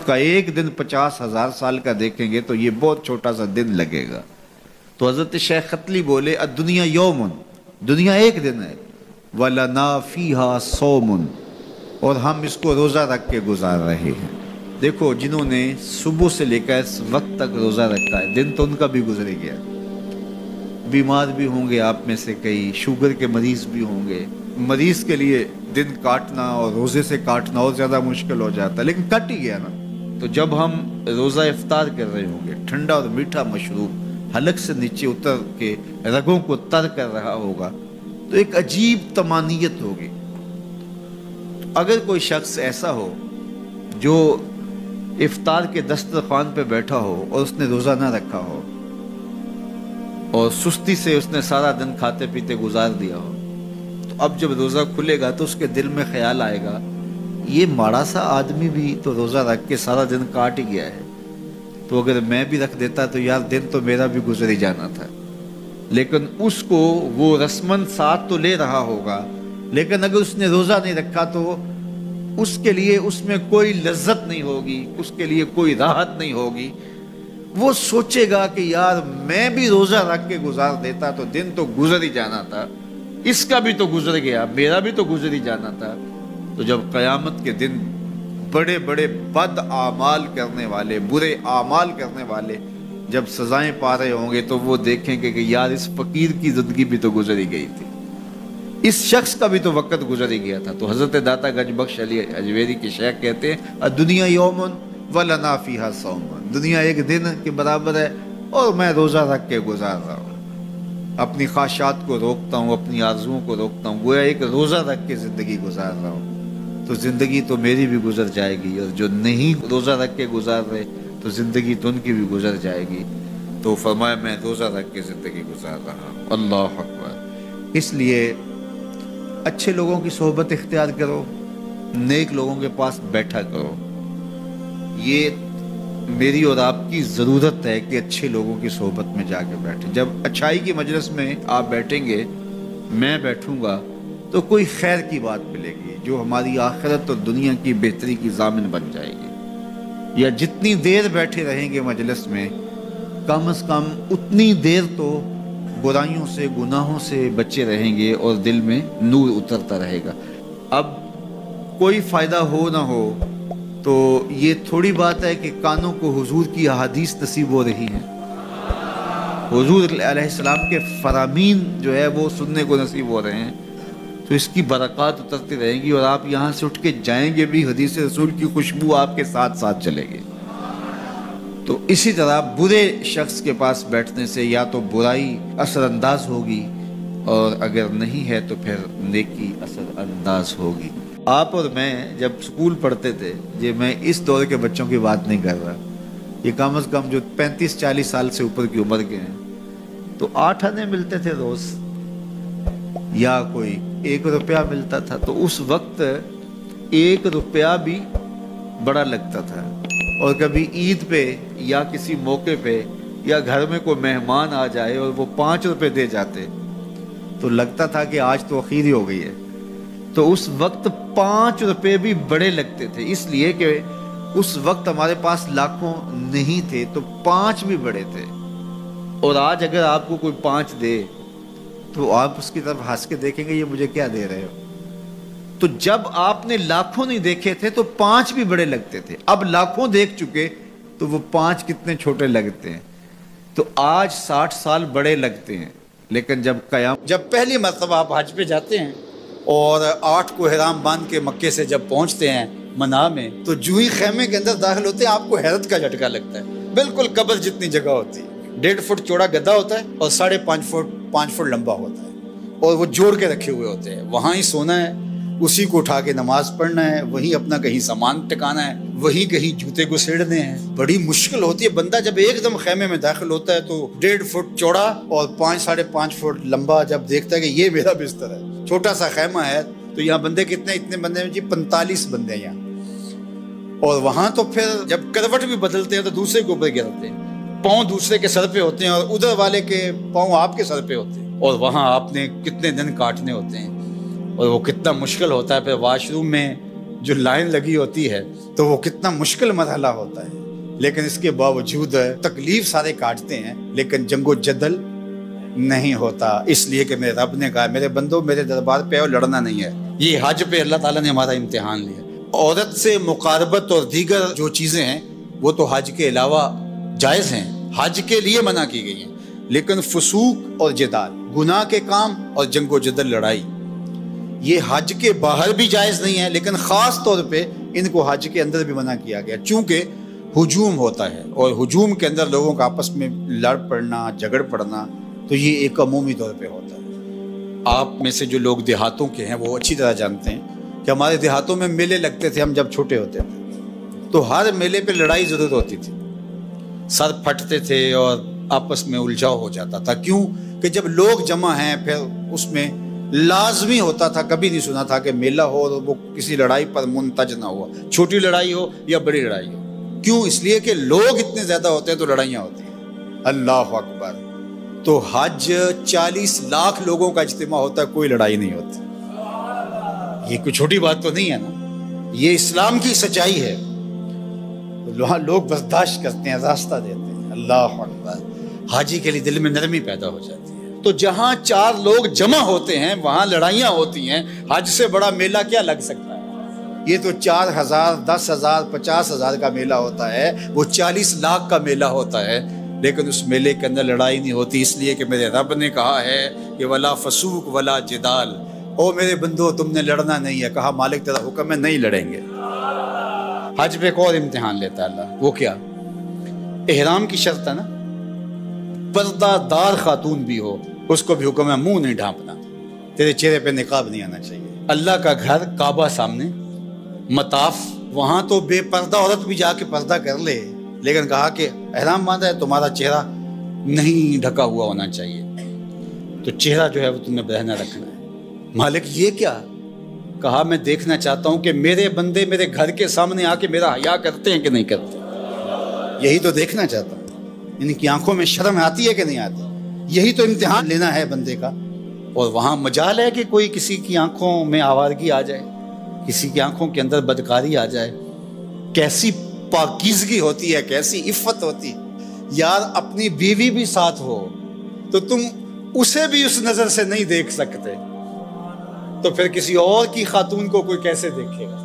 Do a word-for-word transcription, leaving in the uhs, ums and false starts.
کا ایک دن پچاس ہزار سال کا دیکھیں گے تو یہ بہت چھوٹا سا دن لگے گا۔ تو حضرت شیخ ختلی بولے الدنیا یومن، دنیا ایک دن ہے، وَلَنَا فِيهَا صَوْمٌ، اور ہم اس کو روزہ رکھ کے گزار رہے ہیں۔ دیکھو جنہوں نے صبح سے لے کر اس وقت تک روزہ رکھا ہے، دن تو ان کا بھی گزر گیا۔ بیمار بھی ہوں گے آپ میں سے کئی، شوگر کے مریض بھی ہوں گے، مریض کے لیے دن کاٹنا اور روزے سے کاٹنا اور زیادہ مشکل ہو جاتا ہے، لیکن کٹ ہی گیا نا۔ تو جب ہم روزہ افطار کر رہے ہوں گے، ٹھنڈا اور میٹھا مشروب حلق سے نیچے اتر کے رگوں کو تر کر رہا ہوگا تو ایک عجیب طمانینت ہوگی۔ اگر کوئی شخص ایسا ہو جو افطار کے دسترخوان پہ بیٹھا ہو اور اس نے روزہ نہ رکھا ہو اور سستی سے اس نے سارا دن کھاتے پیتے گزار دیا ہو، تو اب جب روزہ کھلے گا تو اس کے دل میں خیال آئے گا یہ ماڑا سا آدمی بھی تو روزہ رکھ کے سارا دن کاٹ ہی گیا ہے، تو اگر میں بھی رکھ دیتا تو یار دن تو میرا بھی گزر ہی جانا تھا۔ لیکن اس کو وہ رسماً ساتھ تو لے رہا ہوگا، لیکن اگر اس نے روزہ نہیں رکھا تو اس کے لیے اس میں کوئی لذت نہیں ہوگی، اس کے لیے کوئی راحت نہیں ہوگی۔ وہ سوچے گا کہ یار میں بھی روزہ رکھ کے گزار دیتا تو دن تو گزر ہی جانا تھا، اس کا بھی تو گزر گیا، میرا بھی تو گزر ہی جانا تھا۔ تو جب قیامت کے دن بڑے بڑے بد اعمال کرنے والے، برے اعمال کرنے والے جب سزائیں پا رہے ہوں گے تو وہ دیکھیں گے کہ یار اس فقیر کی زندگی بھی تو گزر ہی گئی تھی، اس شخص کا بھی تو وقت گزر ہی گیا تھا۔ تو حضرت داتا گنج بخش علی اجمیری کے شیخ کہتے ہیں الدنیا یومن وَلَنَا فِيهَا صَوْمٌ، دنیا ایک دن کے برابر ہے اور میں روزہ رکھ کے گزار رہا ہوں، اپنی خواہشات کو روکتا ہوں، اپنی آرزوؤں کو روکتا ہوں، گویا ایک روزہ رکھ کے زندگی گزار رہا ہوں۔ تو زندگی تو میری بھی گزر جائے گی، اور جو نہیں روزہ رکھ کے گزار رہے تو زندگی تو ان کی بھی گزر جائے گی۔ تو فرمایا میں روزہ رکھ کے زندگی گزار رہا ہوں۔ اللہ اکبر۔ اس لیے اچھے لوگوں کی صحبت اختیار کرو، نیک لوگوں کے پاس بیٹھا کرو۔ یہ میری اور آپ کی ضرورت ہے کہ اچھے لوگوں کی صحبت میں جا کے بیٹھیں۔ جب اچھائی کی مجلس میں آپ بیٹھیں گے، میں بیٹھوں گا، تو کوئی خیر کی بات ملے گی جو ہماری آخرت اور دنیا کی بہتری کی ضامن بن جائے گی۔ یا جتنی دیر بیٹھے رہیں گے مجلس میں، کم از کم اتنی دیر تو برائیوں سے، گناہوں سے بچے رہیں گے اور دل میں نور اترتا رہے گا۔ اب کوئی فائدہ ہو نہ ہو تو یہ تھوڑی بات ہے کہ کانوں کو حضور کی احادیث نصیب ہو رہی ہیں، حضور علیہ السلام کے فرامین جو ہے وہ سننے کو نصیب ہو رہے ہیں، تو اس کی برکات اترتی رہیں گی، اور آپ یہاں سے اٹھ کے جائیں گے بھی حدیث رسول کی خوشبو آپ کے ساتھ ساتھ چلے گی۔ تو اسی طرح برے شخص کے پاس بیٹھنے سے یا تو برائی اثر انداز ہوگی، اور اگر نہیں ہے تو پھر نیکی اثر انداز ہوگی۔ آپ اور میں جب سکول پڑھتے تھے، یہ میں اس دور کے بچوں کی بات نہیں کر رہا، یہ کم از کم جو پینتیس چالیس سال سے اوپر کی عمر کے ہیں، تو آٹھ آنے ملتے تھے روز، یا کوئی ایک روپیہ ملتا تھا، تو اس وقت ایک روپیہ بھی بڑا لگتا تھا۔ اور کبھی عید پہ یا کسی موقع پہ یا گھر میں کوئی مہمان آ جائے اور وہ پانچ روپے دے جاتے تو لگتا تھا کہ آج تو اخیر ہی ہو گئی ہے۔ تو اس وقت پانچ روپے بھی بڑے لگتے تھے، اس لیے کہ اس وقت ہمارے پاس لاکھوں نہیں تھے، تو پانچ بھی بڑے تھے۔ اور آج اگر آپ کو کوئی پانچ دے تو آپ اس کی طرف ہنس کے دیکھیں گے یہ مجھے کیا دے رہے ہو۔ تو جب آپ نے لاکھوں نہیں دیکھے تھے تو پانچ بھی بڑے لگتے تھے، اب لاکھوں دیکھ چکے تو وہ پانچ کتنے چھوٹے لگتے ہیں۔ تو آج ساٹھ سال بڑے لگتے ہیں، لیکن جب قیام جب پہلی مرتبہ آپ حج پہ جاتے ہیں اور آٹھ کو احرام باندھ کے مکے سے جب پہنچتے ہیں منا میں، تو جو ہی خیمے کے اندر داخل ہوتے ہیں آپ کو حیرت کا جھٹکا لگتا ہے۔ بالکل قبر جتنی جگہ ہوتی ہے، ڈیڑھ فٹ چوڑا گدھا ہوتا ہے اور ساڑھے پانچ فٹ پانچ فٹ لمبا ہوتا ہے، اور وہ جوڑ کے رکھے ہوئے ہوتے ہیں۔ وہاں ہی سونا ہے، اسی کو اٹھا کے نماز پڑھنا ہے، وہی اپنا کہیں سامان ٹکانا ہے، وہی کہیں جوتے کو سیڑنے ہیں۔ بڑی مشکل ہوتی ہے۔ بندہ جب ایک دم خیمے میں داخل ہوتا ہے تو ڈیڑھ فٹ چوڑا اور پانچ ساڑھے پانچ فٹ لمبا جب دیکھتا ہے کہ یہ میرا بستر ہے، چھوٹا سا خیمہ ہے، تو یہاں بندے کتنے اتنے بندے ہیں جی پینتالیس بندے یہاں۔ اور وہاں تو پھر جب کروٹ بھی بدلتے ہیں تو دوسرے کے اوپر گرتے ہیں، پاؤں دوسرے کے سر پہ ہوتے ہیں اور ادھر والے کے پاؤں آپ کے سر پہ ہوتے ہیں، اور وہاں آپ نے کتنے دن کاٹنے ہوتے ہیں، اور وہ کتنا مشکل ہوتا ہے۔ پھر واش روم میں جو لائن لگی ہوتی ہے تو وہ کتنا مشکل مرحلہ ہوتا ہے، لیکن اس کے باوجود تکلیف سارے کاٹتے ہیں، لیکن جنگ و جدل نہیں ہوتا، اس لیے کہ میرے رب نے کہا میرے بندو میرے دربار پہ آؤ، لڑنا نہیں ہے۔ یہ حج پہ اللہ تعالیٰ نے ہمارا امتحان لیا۔ عورت سے مقاربت اور دیگر جو چیزیں ہیں وہ تو حج کے علاوہ جائز ہیں، حج کے لیے منع کی گئی ہیں، لیکن فسوق اور جدال، گناہ کے کام اور جنگ و جدل، لڑائی، یہ حج کے باہر بھی جائز نہیں ہے، لیکن خاص طور پہ ان کو حج کے اندر بھی منع کیا گیا، چونکہ ہجوم ہوتا ہے، اور ہجوم کے اندر لوگوں کا آپس میں لڑ پڑنا، جھگڑ پڑنا، تو یہ ایک عمومی طور پہ ہوتا ہے۔ آپ میں سے جو لوگ دیہاتوں کے ہیں وہ اچھی طرح جانتے ہیں کہ ہمارے دیہاتوں میں میلے لگتے تھے، ہم جب چھوٹے ہوتے تھے تو ہر میلے پہ لڑائی ضرور ہوتی تھی، سر پھٹتے تھے اور آپس میں الجھاؤ ہو جاتا تھا۔ کیوں کہ جب لوگ جمع ہیں پھر اس میں لازمی ہوتا تھا، کبھی نہیں سنا تھا کہ میلہ ہو اور وہ کسی لڑائی پر منتج نہ ہوا، چھوٹی لڑائی ہو یا بڑی لڑائی ہو۔ کیوں؟ اس لیے کہ لوگ اتنے زیادہ ہوتے ہیں تو لڑائیاں ہوتی ہیں۔ اللہ اکبر۔ تو حج چالیس لاکھ لوگوں کا اجتماع ہوتا ہے، کوئی لڑائی نہیں ہوتی۔ یہ کوئی چھوٹی بات تو نہیں ہے نا، یہ اسلام کی سچائی ہے۔ لوگ برداشت کرتے ہیں، راستہ دیتے ہیں۔ اللہ اکبر۔ حاجی کے لیے دل میں نرمی پیدا ہو جاتی ہے۔ تو جہاں چار لوگ جمع ہوتے ہیں وہاں لڑائیاں ہوتی ہیں، حج سے بڑا میلہ کیا لگ سکتا ہے؟ یہ تو چار ہزار دس ہزار پچاس ہزار کا میلہ ہوتا ہے، وہ چالیس لاکھ کا میلہ ہوتا ہے، لیکن اس میلے کے اندر لڑائی نہیں ہوتی، اس لیے کہ میرے رب نے کہا ہے کہ ولا فسوق ولا جدال، او میرے بندو تم نے لڑنا نہیں ہے۔ کہا مالک تیرا حکم ہے، نہیں لڑیں گے۔ حج پہ ایک اور امتحان لیتا ہے اللہ، وہ کیا؟ احرام کی شرط ہے نا، پردہ دار خاتون بھی ہو اس کو بھی حکم ہے منہ نہیں ڈھانپنا، تیرے چہرے پہ نقاب نہیں آنا چاہیے۔ اللہ کا گھر کعبہ سامنے، مطاف، وہاں تو بے پردہ عورت بھی جا کے پردہ کر لے، لیکن کہا کہ احرام باندھا ہے تمہارا چہرہ نہیں ڈھکا ہوا ہونا چاہیے، تو چہرہ جو ہے وہ تم نے بہنا رکھنا ہے۔ مالک یہ کیا؟ کہا میں دیکھنا چاہتا ہوں کہ میرے بندے میرے گھر کے سامنے آ کے میرا حیا کرتے ہیں کہ نہیں کرتے، یہی تو دیکھنا چاہتا ہوں۔ ان کی آنکھوں میں شرم آتی ہے کہ نہیں آتی؟ یہی تو امتحان لینا ہے بندے کا۔ اور وہاں مجال ہے کہ کوئی کسی کی آنکھوں میں آوارگی آ جائے، کسی کی آنکھوں کے اندر بدکاری آ جائے، کیسی پاکیزگی ہوتی ہے، کیسی عفت ہوتی ہے۔ یار اپنی بیوی بھی ساتھ ہو تو تم اسے بھی اس نظر سے نہیں دیکھ سکتے، تو پھر کسی اور کی خاتون کو کوئی کیسے دیکھے گا؟